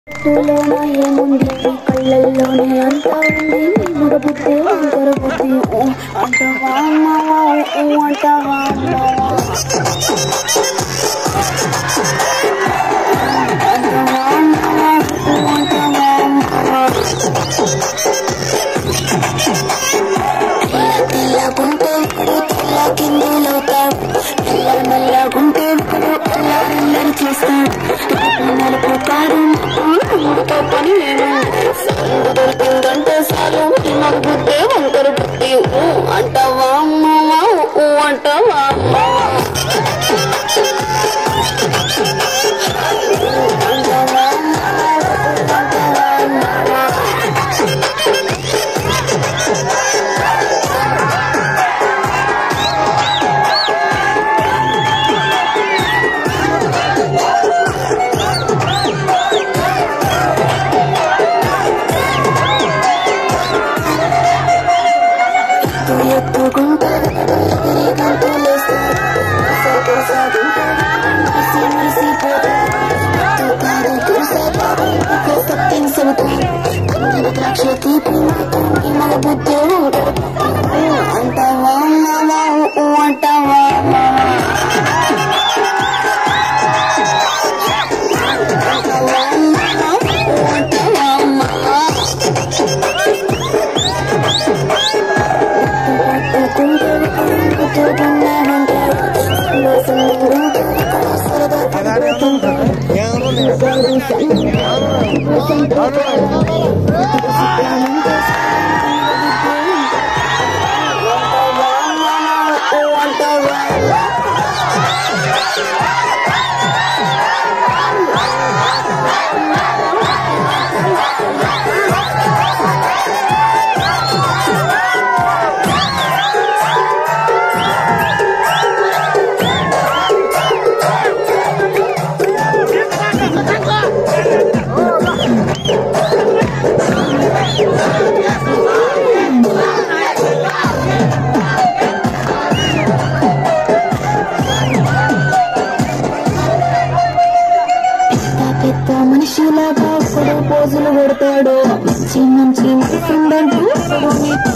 తూలోన ఏముంది కళ్ళల్లోనే అంతా ఉంది మురబుద్ధి వంకరబుద్ధి అంటావా అమ్మావా అంటావా తెల్లగుంటే తెల్ల కిందులవుతాడు తెల్ల నల్లగుంటే తెల్లని చేస్తాడు నలుపు కారం మూడుతో పని దొరికిందంటే సాలు మన బుద్ధే వంకర బుద్ధి అంటావా అమ్మావా అంటావా ద్రాక్ష తీపి మన బుద్ధి అంటావా అంటావా మనిషిలాగా పోజులు కొడతాడు మంచి మంచి